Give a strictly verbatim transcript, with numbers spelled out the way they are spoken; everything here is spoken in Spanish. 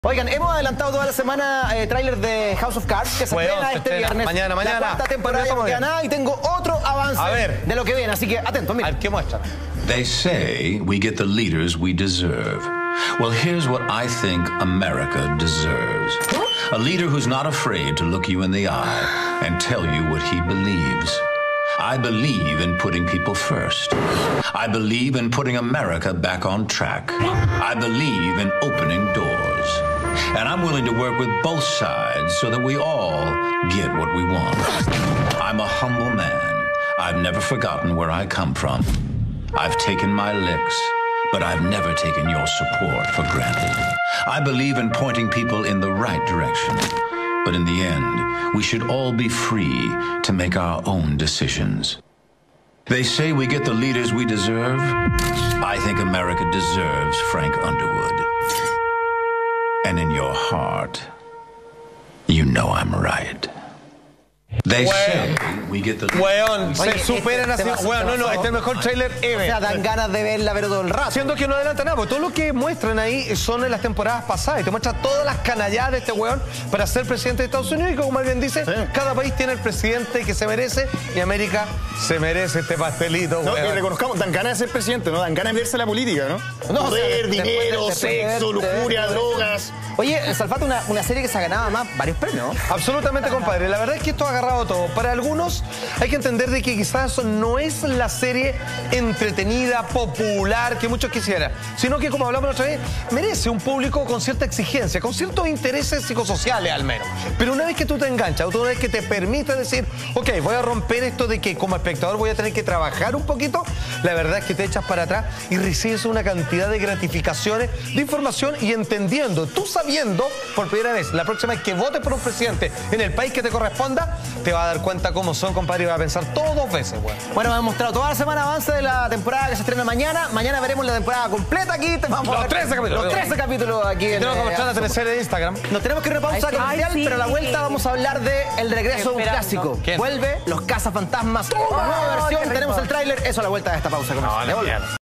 Oigan, hemos adelantado toda la semana eh, tráiler de House of Cards, que se Bueno, estrena se este estrena. viernes. Mañana, mañana. La cuarta temporada ya no queda nada y tengo otro avance A ver. de lo que viene, así que atentos, A mira. ver, ¿qué muestra? They say we get the leaders we deserve. Well, here's what I think America deserves. A leader who's not afraid to look you in the eye and tell you what he believes. I believe in putting people first. I believe in putting America back on track. I believe in opening doors. And I'm willing to work with both sides so that we all get what we want. I'm a humble man. I've never forgotten where I come from. I've taken my licks, but I've never taken your support for granted. I believe in pointing people in the right direction. But in the end, we should all be free to make our own decisions. They say we get the leaders we deserve. I think America deserves Frank Underwood. And in your heart, you know I'm right. They say we get the Weón, Oye, se superan este- así. este Weón, no, no, pasó. este es el mejor trailer O ever. sea, dan ganas de verla, pero todo el rato. Siendo que no adelanta nada, porque todo lo que muestran ahí son en las temporadas pasadas y te muestra todas las canalladas de este weón para ser presidente de Estados Unidos y como bien dice, Sí. cada país tiene el presidente que se merece y América se merece este pastelito, No, que weón. reconozcamos, dan ganas de ser presidente, ¿no? Dan ganas de verse la política, ¿no? No, o sea, Poder, después de- dinero, después de ver- sexo, de ver- lujuria, de ver- drogas. Oye, Salfato, una, una serie que se ha ganado más varios premios. Absolutamente, compadre. La verdad es que esto ha agarrado todo. Para algunos hay que entender de que quizás no es la serie entretenida, popular, que muchos quisieran, sino que, como hablamos la otra vez, merece un público con cierta exigencia, con ciertos intereses psicosociales al menos. Pero una vez que tú te enganchas, una vez que te permite decir, ok, voy a romper esto de que como espectador voy a tener que trabajar un poquito, la verdad es que te echas para atrás y recibes una cantidad de gratificaciones, de información y entendiendo, tú sabiendo por primera vez, la próxima vez que votes por un presidente en el país que te corresponda, te vas a dar cuenta cómo son, compadre, y vas a pensar todo dos veces, güey. Bueno, hemos mostrado toda la semana avance de la temporada que se estrena mañana. Mañana veremos la temporada completa aquí. Te vamos a Los ver trece capítulos. Los trece capítulos aquí. en, Tenemos que eh, mostrar la teleserie de Instagram. Nos tenemos que ir a una pausa Ay, sí. comercial, Ay, sí. pero a la vuelta vamos a hablar de el regreso de un Esperando. clásico. ¿Quién? Vuelve Los Cazafantasmas. Una nueva qué versión, rico. tenemos el tráiler. Eso a la vuelta de esta pausa comercial. No, no, Ya volvemos.